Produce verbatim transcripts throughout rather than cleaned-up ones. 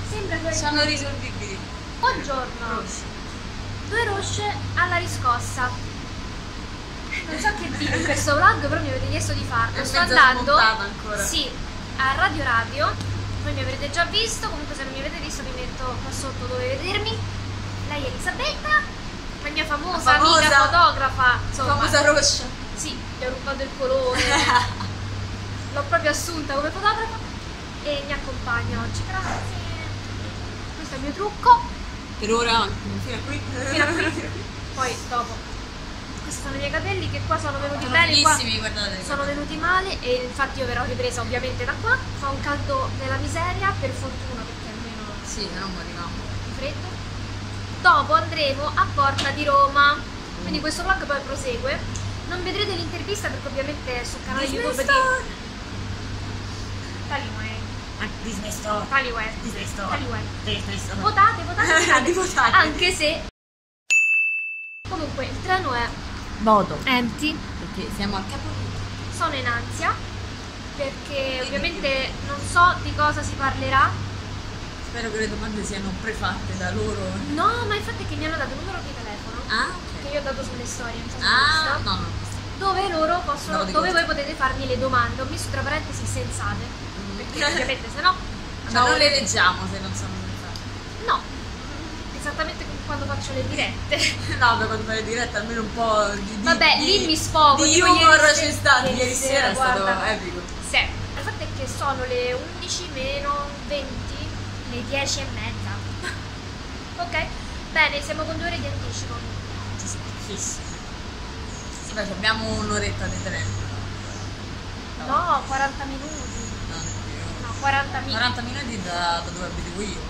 Sembra che sono risolvibili. Buongiorno. Rosce. Due rosce alla riscossa. Non so che dire in questo vlog, però mi avete chiesto di farlo. È Sto mezza andando smontata ancora. sì, a Radio Radio. Voi mi avrete già visto, comunque se non mi avete visto vi metto qua sotto dove vedermi. Lei è Elisabetta, la mia famosa, La famosa amica fotografa. Insomma, famosa roscia. sì, gli ho rubato il colore. L'ho proprio assunta come fotografa e mi accompagna oggi. Grazie. Questo è il mio trucco. Per ora, fino a qui. Fino a qui. Poi dopo. Questi sono i miei capelli che qua sono venuti Sono bene, qua bellissimi, guardate. sono venuti male e infatti io verrò ripresa ovviamente da qua. Fa un caldo della miseria, per fortuna, perché almeno Sì, se non morivamo. di freddo. Dopo andremo a Porta di Roma, quindi questo vlog poi prosegue. Non vedrete l'intervista perché ovviamente è sul canale Disney YouTube Store. di Taliway. Ah, Disney Store. Taliway. Disney Store. Taliway. Disney Store. Votate, votate, votate. Votate. Anche se comunque il treno è Voto. empty. Perché siamo al capolinea. Sono in ansia perché ovviamente non so di cosa si parlerà. Spero che le domande siano prefatte da loro. No, ma infatti è che mi hanno dato il numero di telefono Ah, che ok. io ho dato sulle storie, non so se Ah, hai visto, no, no. dove loro possono, No, di dove cosa? voi potete farmi le domande. Ho messo tra parentesi sensate, perché ovviamente se no Cioè, non le leggiamo se non sono pensate. no, esattamente come quando faccio le dirette. No, beh, quando fai le dirette almeno un po' di, di Vabbè, di, lì mi sfogo. Di tipo humor ieri c'è se- stato. Ieri sera è stato guarda, epico. sì. Il fatto è che sono le undici meno venti, le dieci e mezza. Ok? Bene, siamo con due ore di anticipo. Fisso. Beh, abbiamo un'oretta di treno. No, quaranta minuti. No, di più. No, quaranta minuti. quaranta minuti da, da dove abito io.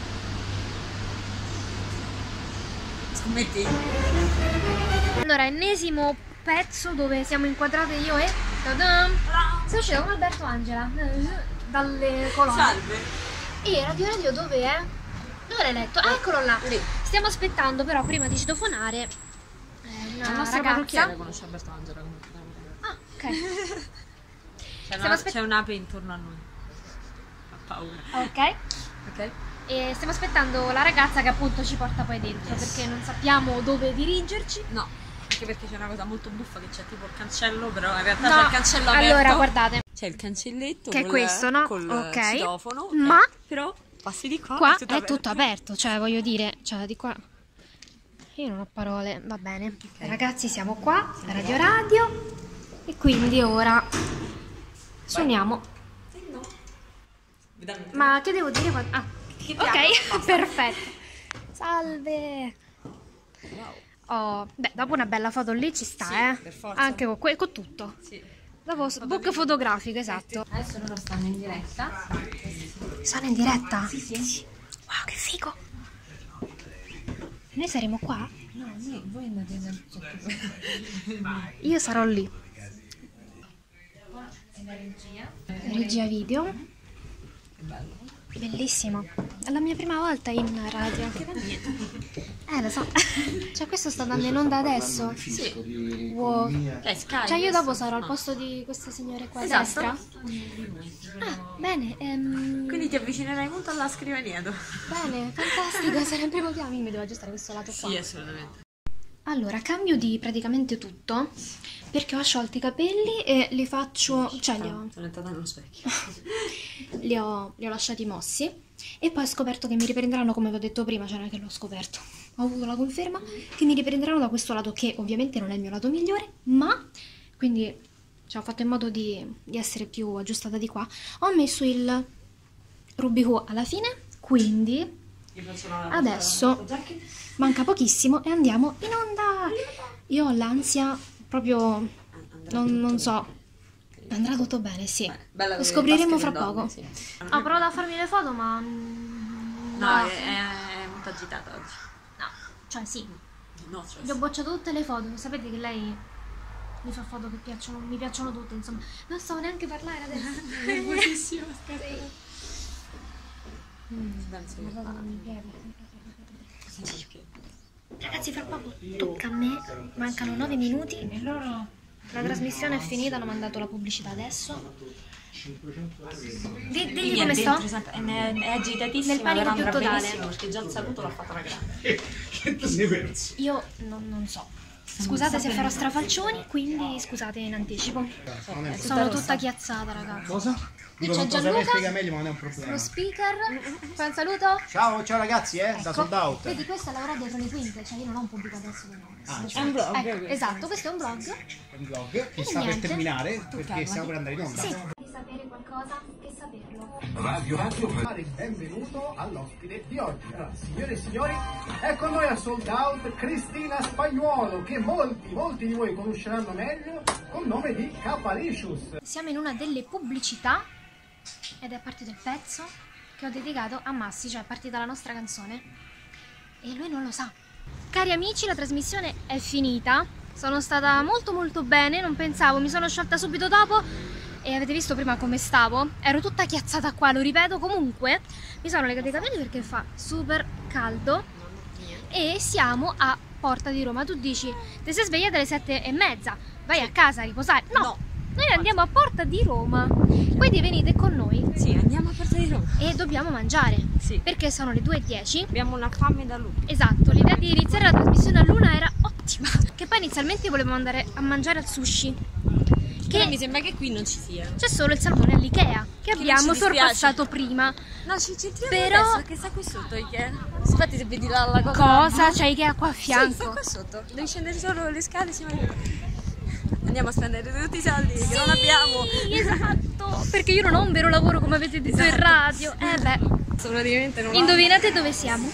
Scommetti? Allora, ennesimo pezzo dove siamo inquadrate io e tadam, sono uscita con Alberto Angela eh, dalle colonne. Salve. E Radio Radio dove è? Dove l'hai letto? Ah, eccolo là. Lì. Stiamo aspettando però prima di citofonare eh, La una nostra ragazza. parrucchiera conosce Alberto Angela. Ah, ok. C'è Stiamo una, aspett- c'è un'ape intorno a noi. Ha paura. Ok. Ok? E stiamo aspettando la ragazza che appunto ci porta poi dentro perché non sappiamo dove dirigerci. No, anche perché c'è una cosa molto buffa che c'è tipo il cancello, però in realtà No, c'è il cancello aperto. allora guardate, C'è il cancelletto che è col- questo, no? col Ok. citofono, Ma eh, però passi di qua, qua è tutto è aperto. tutto aperto, cioè voglio dire, cioè di qua io non ho parole, va bene. Ragazzi, siamo qua, a Radio Radio e quindi ora suoniamo. Eh, no. Vediamo. Ma che devo dire? quando- Ah, Che ok, piano? perfetto. Salve. Wow. Oh, beh, dopo una bella foto lì ci sta, Sì, eh. per forza. Anche con, que- con tutto. Sì. Dopo book fotografico, esatto. Adesso loro stanno in diretta. Sono in diretta? Sì, sì. Wow, che figo. Noi saremo qua? No, sì, voi andate nel sotto. Io sarò lì. Qua è la regia. Regia video. Che bello. Bellissimo. È la mia prima volta in radio. Eh, lo so. Cioè, questo sta andando in onda adesso? Sì. Wow. Eh, Sky. Cioè, io dopo adesso. sarò al No. posto di queste signore qua a Esatto. destra? Ah, bene. ehm, Quindi ti avvicinerai molto alla scrivania tu. Bene, fantastico. Sarà in primo piano. Io mi devo aggiustare questo lato qua. Sì, assolutamente. Allora, cambio di praticamente tutto perché ho sciolto i capelli e li faccio, cioè li ho, Sono entrata nello specchio. li ho, li ho lasciati mossi e poi ho scoperto che mi riprenderanno come vi ho detto prima, cioè non è che l'ho scoperto, ho avuto la conferma che mi riprenderanno da questo lato che ovviamente non è il mio lato migliore, ma quindi cioè, ho fatto in modo di, di essere più aggiustata di qua. Ho messo il Rubicon alla fine, quindi adesso manca pochissimo e andiamo in onda. Io ho l'ansia proprio, non, non so, andrà tutto bene, sì. Bella Lo scopriremo fra basket poco. donne, sì. Ho provato a farmi le foto, ma mm, No, è, è molto agitata oggi. no, cioè sì, No, cioè, gli ho bocciato tutte le foto. Sapete che lei mi fa foto che piacciono, mi piacciono tutte, insomma. Non so neanche parlare adesso. nervosissima. Sì. Penso che Guardate, fa- non mi piace. Sì, che- Ragazzi, fra poco tocca a me, mancano nove minuti. La trasmissione è finita, hanno mandato la pubblicità adesso. Di- digli come sto? È, è agitatissima. Nel panico più totale. Perché già il saluto l'ha fatta la grande. Che ti sei perso? Io non, non so. Scusate se farò strafalcioni, quindi scusate in anticipo. Non è Sono tutta chiazzata, ragazzi. cosa? Qui Dico, c'è non so se Gianluca, spiega meglio, ma non è un problema. lo speaker. Fai un saluto? Ciao, ciao ragazzi, eh, da Ecco. Sold Out. Vedi, questa è Laura dietro le quinte, cioè io non ho un pubblico adesso. Ah, È un vlog. Ecco, esatto, questo è un vlog. È un vlog che E sta per niente. terminare perché stiamo per andare in onda. Sì. Di sapere qualcosa che saperlo. Radio Radio per dare il benvenuto all'ospite di oggi. Allora, signore e signori, è con noi a Sold Out Cristina Spagnuolo, che molti, molti di voi conosceranno meglio col nome di Capalicious. Siamo in una delle pubblicità ed è parte del pezzo che ho dedicato a Massi, cioè è partita la nostra canzone e lui non lo sa. Cari amici, la trasmissione è finita, sono stata molto molto bene, non pensavo, mi sono sciolta subito dopo e avete visto prima come stavo, ero tutta chiazzata qua, lo ripeto. Comunque mi sono legata i capelli perché fa super caldo e siamo a Porta di Roma. Tu dici, ti sei svegliata alle sette e mezza, vai a casa a riposare? No, No. noi andiamo a Porta di Roma, quindi venite con noi Sì, andiamo a Porta di Roma. e dobbiamo mangiare, Sì. perché sono le due e dieci. Abbiamo una fame da lupo. Esatto, l'idea di iniziare la trasmissione a luna era ottima, che poi inizialmente volevamo andare a mangiare al sushi, Però mi che sembra che qui non ci sia. c'è solo il salmone all'Ikea, che non abbiamo ci dispiace. sorpassato prima. No, ci centriamo Però- adesso, che sta qui sotto, Ikea. Aspetta se vedi la, la cosa. Cosa? C'è Ikea qua a Sì, fianco. sta qua sotto. Devi scendere solo le scale, si va. Andiamo a spendere tutti i soldi che non abbiamo. Sì, esatto, perché io non ho un vero lavoro come avete detto in radio. Eh beh, Praticamente non ho. indovinate dove siamo?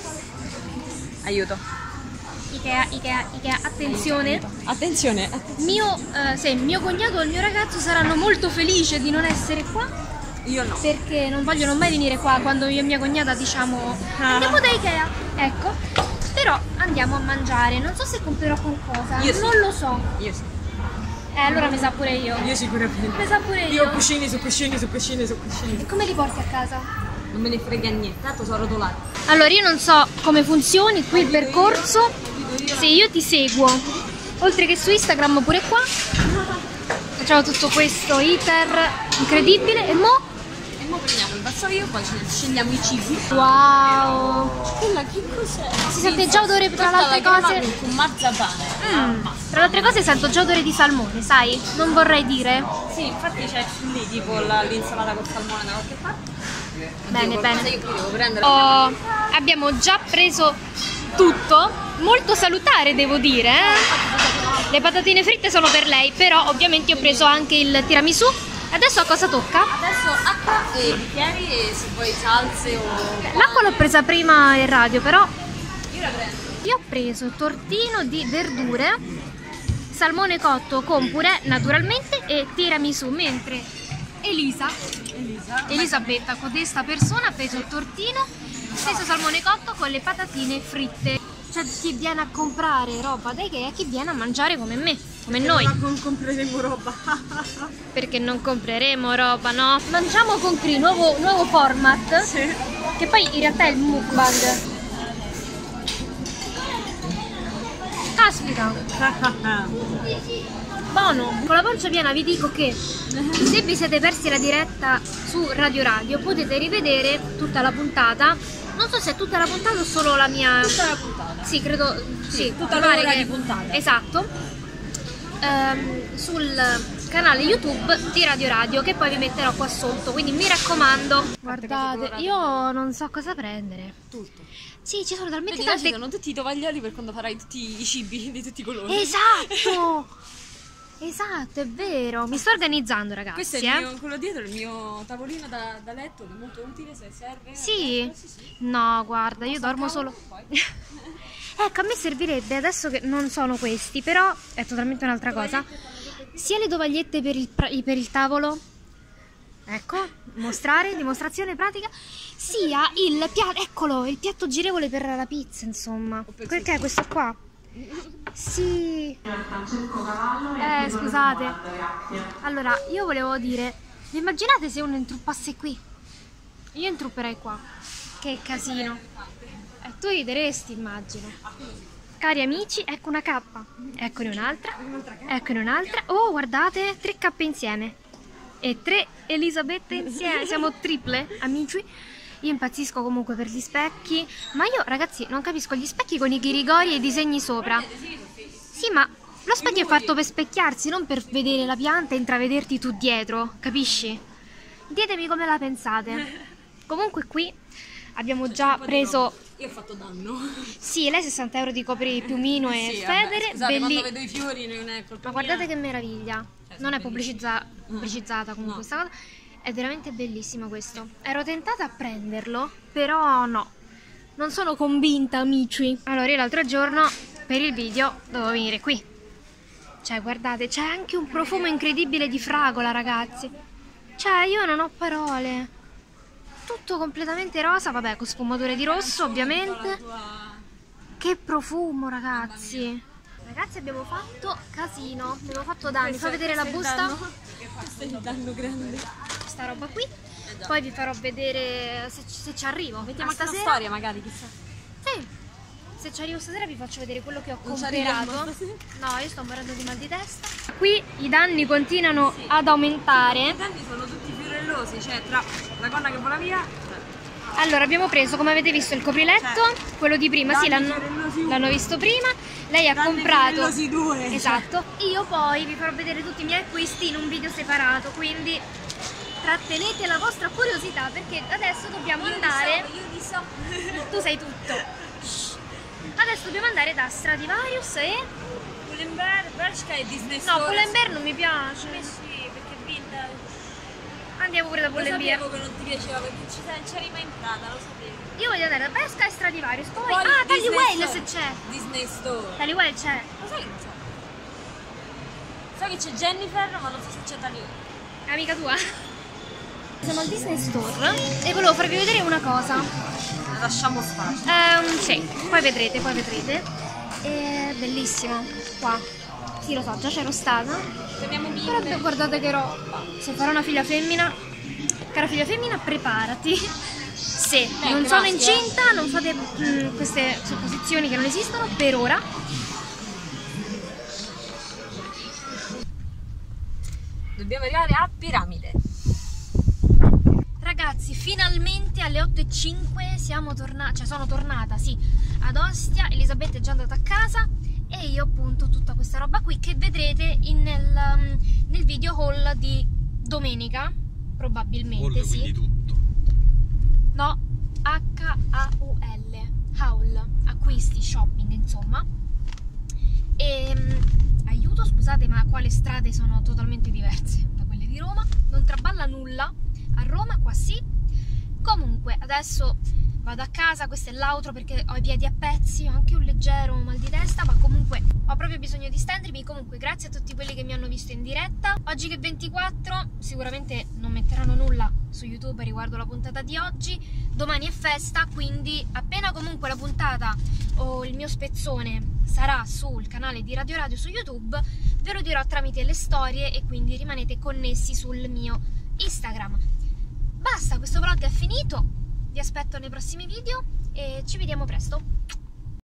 Aiuto. Ikea, Ikea, Ikea, attenzione. Attenzione. Mio, eh, se mio cognato e il mio ragazzo saranno molto felici di non essere qua, Io no. perché non vogliono mai venire qua quando io e mia cognata diciamo Ah. andiamo da Ikea. Ecco, però andiamo a mangiare. Non so se comprerò qualcosa, Io sì. non lo so. Io sì. Eh, allora mi sa pure io. Io sicuramente. Mi sa pure Io io. cuscini su cuscini su cuscini su cuscini. E come li porti a casa? Non me ne frega niente, tanto sono rotolati. Allora, io non so come funzioni qui il percorso. Sì, io ti seguo. Oltre che su Instagram pure qua. Facciamo tutto questo iter incredibile. E mo? E ora prendiamo il vassoio, poi ci scegliamo i cibi. Wow! Quella che cos'è? Si sente già odore tra le altre cose. Con marzapane. Mm. Tra le altre cose sento già odore di salmone, sai? Non vorrei dire. Sì, infatti c'è lì tipo la- l'insalata col salmone da qualche parte. Bene, Oddio, bene. qualcosa Io qui devo prendere. Oh, abbiamo già preso tutto. Molto salutare, devo dire. Eh? Le patatine fritte sono per lei, però ovviamente ho preso anche il tiramisù. Adesso a cosa tocca? Adesso acqua e bicchieri e se vuoi salse o... L'acqua l'ho presa prima in radio, però Io la prendo. io ho preso tortino di verdure, salmone cotto con purè naturalmente e tiramisù, mentre Elisa, Elisa. Elisabetta, codesta persona, ha preso il tortino, stesso salmone cotto con le patatine fritte. C'è chi viene a comprare roba da Ikea e chi viene a mangiare come me, come noi. Non compreremo roba. Perché non compreremo roba, no? Mangiamo con Cri, nuovo, nuovo format, Sì. che poi in realtà è il mukbang. Caspita, buono! Con la pancia piena vi dico che se vi siete persi la diretta su Radio Radio potete rivedere tutta la puntata. Non so se è tutta la puntata o solo la mia... Tutta la puntata. Sì, credo... Sì, tutta mi pare l'ora che- di puntata. Esatto. Ehm, sul canale YouTube di Radio Radio, che poi vi metterò qua sotto, quindi mi raccomando. Guardate, io non so cosa prendere. Tutto. Sì, ci sono talmente Vedi, là ci tante... sono tutti i tovaglioli per quando farai tutti i cibi di tutti i colori. Esatto! Esatto, è vero. Mi sto organizzando, ragazzi. Questo è il eh. mio, quello dietro è il mio tavolino da, da letto, che è molto utile se serve. Sì? Eh, sì, sì. No, guarda, io dormo Cavolo, solo... poi. Ecco, a me servirebbe, adesso che non sono questi, però è totalmente un'altra cosa, sia le tovagliette per il, pra- per il tavolo, ecco, mostrare, dimostrazione pratica, sia il piatto, eccolo, il piatto girevole per la pizza, insomma. Perché è questo qua? Sì. Eh, scusate. Allora, io volevo dire, vi immaginate se uno intruppasse qui? Io intrupperei qua. Che casino. E tu rideresti, immagino. Cari amici, ecco una cappa. Eccone un'altra. Eccone un'altra. Oh, guardate, tre cappe insieme. e tre Elisabette insieme, siamo triple amici. Io impazzisco comunque per gli specchi, ma io ragazzi non capisco gli specchi con i ghirigori e i disegni sopra. Sì, ma lo specchio è fatto per specchiarsi, non per vedere la pianta e intravederti tu dietro, capisci? Ditemi come la pensate. Comunque qui abbiamo già preso... Io ho fatto danno. Sì, lei sessanta euro di copri piumino e Sì, federe. vabbè, scusate, belli... quando vedo i fiori non è colpa Ma guardate mia. che meraviglia. Non è pubblicizza... pubblicizzata comunque No. questa cosa. È veramente bellissimo questo. Ero tentata a prenderlo, però no. Non sono convinta, amici. Allora, io l'altro giorno, per il video, dovevo venire qui. Cioè, guardate, c'è anche un profumo incredibile di fragola, ragazzi. Cioè, io non ho parole. Tutto completamente rosa, vabbè, con sfumature di rosso, ovviamente. Che profumo, ragazzi. Ragazzi, abbiamo fatto casino. Abbiamo fatto danni. Fa vedere la busta. Questo è il danno grande. Questa roba qui. Poi vi farò vedere se, se ci arrivo. Mettiamo anche una stasera. storia magari, chissà. Sì. Se ci arrivo stasera vi faccio vedere quello che ho Non ci arriviamo comprato. stasera. No, io sto morendo di mal di testa. Qui i danni continuano ad aumentare. I danni sono tutti fiorellosi, cioè tra la gonna che vola via. Allora, abbiamo preso, come avete visto, il copriletto, quello di prima, sì, Danni l'hanno fiorellosi l'hanno visto prima. Lei ha Danni comprato. fiorellosi due. Esatto. Io poi vi farò vedere tutti i miei acquisti in un video separato, quindi trattenete la vostra curiosità perché adesso dobbiamo andare. Io di so. Tu sai tutto. Adesso dobbiamo andare da Stradivarius e... Pull&Bear, Bershka e Disney No, Store. Pull&Bear non mi piace. Eh sì, perché è vinta. Andiamo pure da Lo Pull&Bear. sapevo che non ti piaceva perché ci sei- c'eri mai entrata, lo sapevo. Io voglio andare da Bershka e Stradivarius. Poi... Poi ah, Disney Tagliwell Store. se c'è. Disney Store. Tagliwell c'è. Lo sai che non so? So che c'è Jennifer, ma non so se c'è Tagliwell. Amica tua. Siamo al Disney Store e volevo farvi vedere una cosa. Lasciamo spazio. Ehm, sì, poi vedrete, poi vedrete. È bellissimo qua. Sì, lo so, già c'ero stata. Chiamiamo Però bimbe. guardate che roba. Se farò una figlia femmina, cara figlia femmina, preparati. Se Beh, non sono grazie. incinta, non fate mm, queste supposizioni che non esistono per ora. Dobbiamo arrivare a Piramide. Ragazzi, finalmente alle otto e cinque siamo tornati, cioè sono tornata, sì, ad Ostia. Elisabetta è già andata a casa e io appunto tutta questa roba qui che vedrete in nel, um, nel video haul di domenica, probabilmente, Haul, sì. quindi tutto. No, H A U L, haul, acquisti, shopping, insomma. E um, aiuto, scusate, ma qua le strade sono totalmente diverse da quelle di Roma, non traballa nulla. A Roma qua sì. Comunque adesso vado a casa, questo è l'outro perché ho i piedi a pezzi, ho anche un leggero mal di testa, ma comunque ho proprio bisogno di stendermi. Comunque grazie a tutti quelli che mi hanno visto in diretta. Oggi che è ventiquattro, sicuramente non metteranno nulla su YouTube riguardo la puntata di oggi. Domani è festa, quindi appena comunque la puntata o il mio spezzone sarà sul canale di Radio Radio su YouTube, ve lo dirò tramite le storie e quindi rimanete connessi sul mio Instagram. Basta, questo vlog è finito, vi aspetto nei prossimi video e ci vediamo presto.